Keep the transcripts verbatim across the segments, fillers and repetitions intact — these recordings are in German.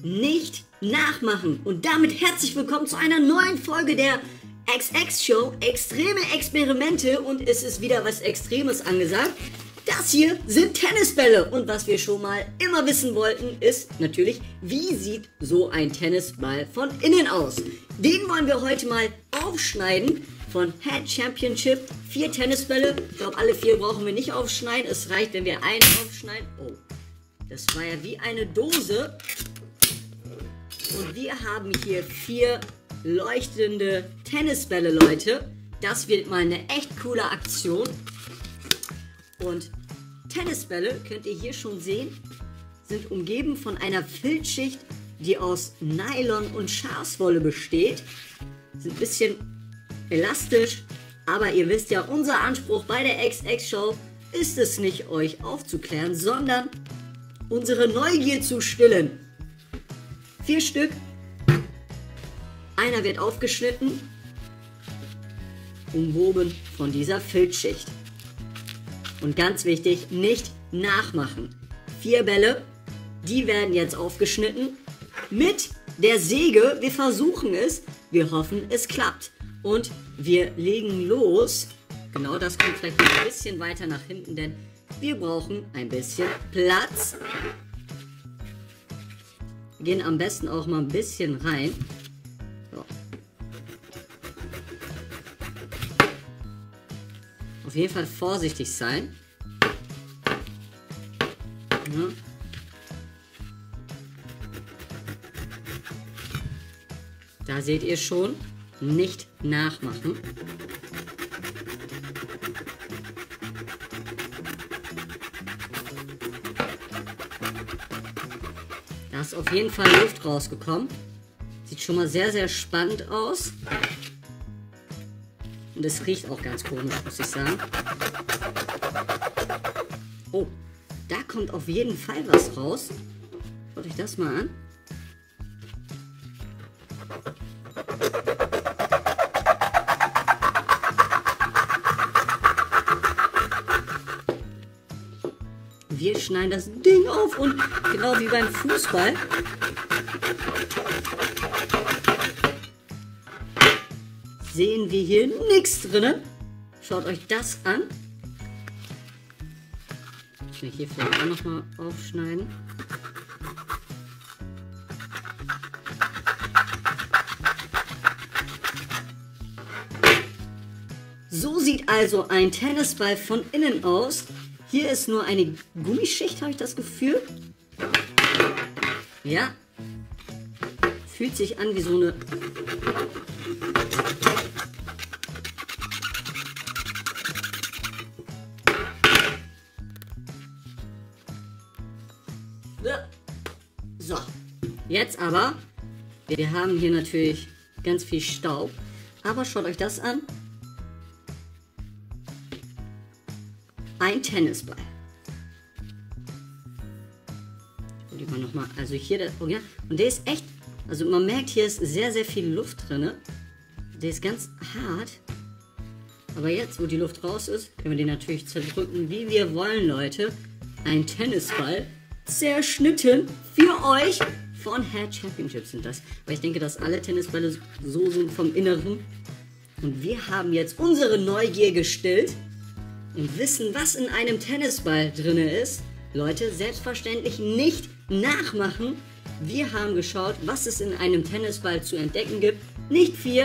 nicht nachmachen. Und damit herzlich willkommen zu einer neuen Folge der X X Show, extreme Experimente, und es ist wieder was Extremes angesagt. Das hier sind Tennisbälle, und was wir schon mal immer wissen wollten, ist natürlich, wie sieht so ein Tennisball von innen aus? Den wollen wir heute mal aufschneiden von Head Championship. Vier Tennisbälle, ich glaube alle vier brauchen wir nicht aufschneiden, es reicht, wenn wir einen aufschneiden. Oh, das war ja wie eine Dose. Und wir haben hier vier leuchtende Tennisbälle, Leute. Das wird mal eine echt coole Aktion. Und Tennisbälle, könnt ihr hier schon sehen, sind umgeben von einer Filzschicht, die aus Nylon und Schafswolle besteht. Sind ein bisschen elastisch, aber ihr wisst ja, unser Anspruch bei der X X Show ist es nicht, euch aufzuklären, sondern unsere Neugier zu stillen. Vier Stück. Einer wird aufgeschnitten, umwoben von dieser Filzschicht. Und ganz wichtig, nicht nachmachen. Vier Bälle, die werden jetzt aufgeschnitten mit der Säge. Wir versuchen es, wir hoffen, es klappt. Und wir legen los. Genau, das kommt vielleicht noch ein bisschen weiter nach hinten, denn wir brauchen ein bisschen Platz. Wir gehen am besten auch mal ein bisschen rein. So. Auf jeden Fall vorsichtig sein. Ja. Da seht ihr schon, nicht nachmachen. Da ist auf jeden Fall Luft rausgekommen. Sieht schon mal sehr, sehr spannend aus. Und es riecht auch ganz komisch, muss ich sagen. Oh, da kommt auf jeden Fall was raus. Schaut euch das mal an. Wir schneiden das Ding auf und genau wie beim Fußball sehen wir hier nichts drin. Schaut euch das an. Ich will hier vielleicht auch nochmal aufschneiden. So sieht also ein Tennisball von innen aus. Hier ist nur eine Gummischicht, habe ich das Gefühl. Ja. Fühlt sich an wie so eine... So. Jetzt aber, wir haben hier natürlich ganz viel Staub. Aber schaut euch das an. Ein Tennisball. Und die mal noch mal, also hier, der, oh ja, und der ist echt, also man merkt, hier ist sehr, sehr viel Luft drin. Der ist ganz hart. Aber jetzt, wo die Luft raus ist, können wir den natürlich zerdrücken, wie wir wollen, Leute. Ein Tennisball, zerschnitten für euch. Von Head Championship sind das. Weil ich denke, dass alle Tennisbälle so sind vom Inneren. Und wir haben jetzt unsere Neugier gestillt und wissen, was in einem Tennisball drin ist. Leute, selbstverständlich nicht nachmachen. Wir haben geschaut, was es in einem Tennisball zu entdecken gibt. Nicht viel.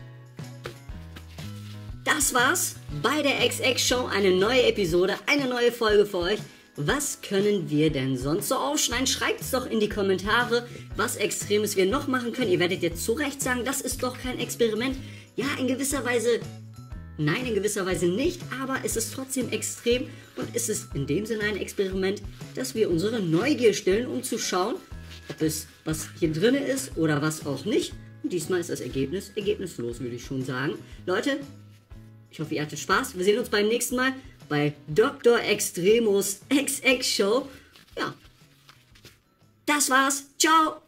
Das war's bei der X X Show. Eine neue Episode, eine neue Folge für euch. Was können wir denn sonst so aufschneiden? Schreibt es doch in die Kommentare, was Extremes wir noch machen können. Ihr werdet jetzt zu Recht sagen, das ist doch kein Experiment. Ja, in gewisser Weise... Nein, in gewisser Weise nicht, aber es ist trotzdem extrem und es ist in dem Sinne ein Experiment, dass wir unsere Neugier stillen, um zu schauen, ob es was hier drin ist oder was auch nicht. Und diesmal ist das Ergebnis ergebnislos, würde ich schon sagen. Leute, ich hoffe, ihr hattet Spaß. Wir sehen uns beim nächsten Mal bei Doktor Extremos X X Show. Ja, das war's. Ciao!